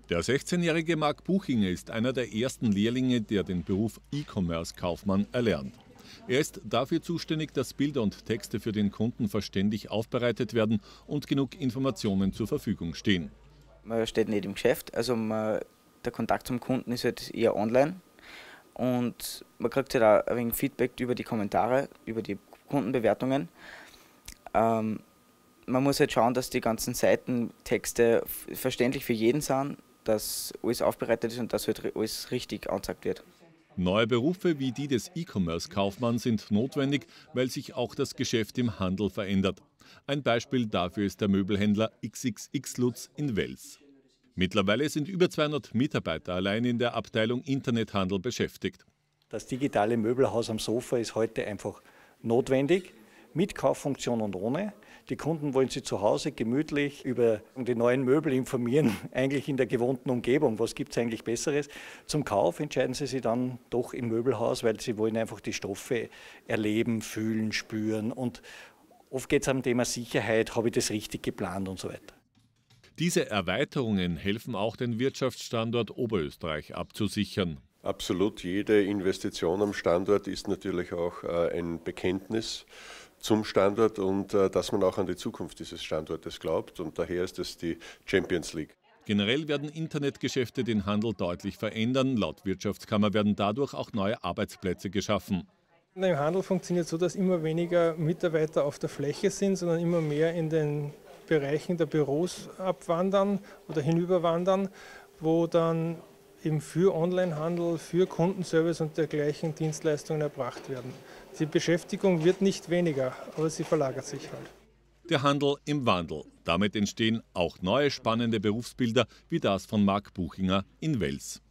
Der 16-jährige Marc Buchinger ist einer der ersten Lehrlinge, der den Beruf E-Commerce-Kaufmann erlernt. Er ist dafür zuständig, dass Bilder und Texte für den Kunden verständlich aufbereitet werden und genug Informationen zur Verfügung stehen. Man steht nicht im Geschäft, also der Kontakt zum Kunden ist halt eher online und man kriegt halt auch ein wenig Feedback über die Kommentare, über die Kundenbewertungen. Man muss halt schauen, dass die ganzen Seitentexte verständlich für jeden sind, dass alles aufbereitet ist und dass halt alles richtig angezeigt wird. Neue Berufe wie die des E-Commerce-Kaufmanns sind notwendig, weil sich auch das Geschäft im Handel verändert. Ein Beispiel dafür ist der Möbelhändler XXX Lutz in Wels. Mittlerweile sind über 200 Mitarbeiter allein in der Abteilung Internethandel beschäftigt. Das digitale Möbelhaus am Sofa ist heute einfach notwendig, mit Kauffunktion und ohne. Die Kunden wollen sich zu Hause gemütlich über die neuen Möbel informieren, eigentlich in der gewohnten Umgebung. Was gibt es eigentlich Besseres? Zum Kauf entscheiden sie sich dann doch im Möbelhaus, weil sie wollen einfach die Stoffe erleben, fühlen, spüren. Und oft geht es am Thema Sicherheit, habe ich das richtig geplant und so weiter. Diese Erweiterungen helfen auch, den Wirtschaftsstandort Oberösterreich abzusichern. Absolut, jede Investition am Standort ist natürlich auch ein Bekenntnis zum Standort und dass man auch an die Zukunft dieses Standortes glaubt. Und daher ist es die Champions League. Generell werden Internetgeschäfte den Handel deutlich verändern. Laut Wirtschaftskammer werden dadurch auch neue Arbeitsplätze geschaffen. Im Handel funktioniert es so, dass immer weniger Mitarbeiter auf der Fläche sind, sondern immer mehr in den Bereichen der Büros abwandern oder hinüberwandern, wo dann eben für Onlinehandel, für Kundenservice und dergleichen Dienstleistungen erbracht werden. Die Beschäftigung wird nicht weniger, aber sie verlagert sich halt. Der Handel im Wandel. Damit entstehen auch neue spannende Berufsbilder wie das von Marc Buchinger in Wels.